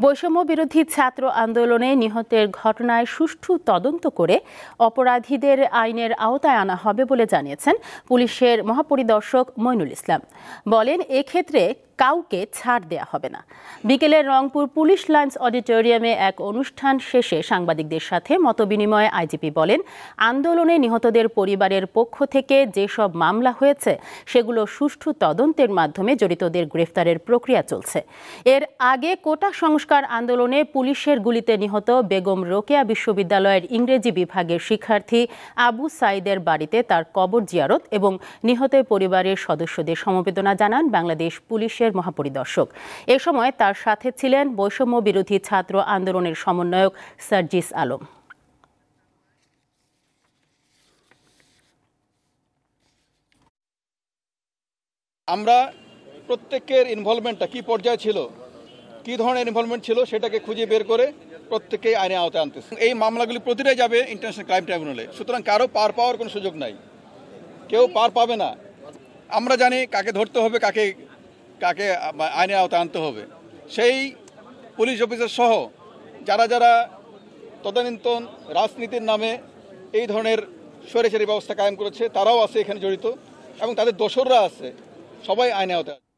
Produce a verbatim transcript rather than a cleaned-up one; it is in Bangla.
বৈষম্য বিরোধী ছাত্র আন্দোলনে নিহতের ঘটনায় সুষ্ঠু তদন্ত করে অপরাধীদের আইনের আওতায় আনা হবে বলে জানিয়েছেন পুলিশের মহাপরিদর্শক মইনুল ইসলাম। বলেন, এক্ষেত্রে কাউকে ছাড় দেয়া হবে না। বিকেলে রংপুর পুলিশ লাইন্স অডিটোরিয়ামে এক অনুষ্ঠান শেষে সাংবাদিকদের সাথে মতবিনিময়ে আইজিপি বলেন, আন্দোলনে নিহতদের পরিবারের পক্ষ থেকে যেসব মামলা হয়েছে সেগুলো সুষ্ঠু তদন্তের মাধ্যমে জড়িতদের গ্রেফতারের প্রক্রিয়া চলছে। এর আগে কোটা সংস্কার আন্দোলনে পুলিশের গুলিতে নিহত বেগম রোকেয়া বিশ্ববিদ্যালয়ের ইংরেজি বিভাগের শিক্ষার্থী আবু সাইদের বাড়িতে তার কবর জিয়ারত এবং নিহতের পরিবারের সদস্যদের সমবেদনা জানান বাংলাদেশ পুলিশের মহাপরিদর্শক। এ সময় তার সাথে ছিলেন বৈষম্য বিরোধী ছাত্র আন্দোলনের সমন্বয়ক সার্জিস আলম। আমরা প্রত্যেকের ইনভলভমেন্টটা কি পর্যায়ে ছিল, কি ধরনের ইনভলভমেন্ট ছিল সেটাকে খুঁজে বের করে প্রত্যেককেই আইনে আওতায় আনতেছে। এই মামলাগুলি প্রতিটাই যাবে ইন্টারন্যাশনাল ক্রাইম ট্রাইব্যুনালে, সুতরাং কারো পার পাওয়ার কোনো সুযোগ নাই, কেউ পার পাবে না। আমরা জানি কাকে ধরতে হবে, কাকে কাকে আইনের আওতায় আনতে হবে। সেই পুলিশ অফিসার সহ যারা যারা তদানীন্তন রাজনীতির নামে এই ধরনের স্বৈরাচারী ব্যবস্থা কায়েম করেছে তারাও আছে এখানে জড়িত এবং তাদের দোসররা আছে, সবাই আইনের আওতায়।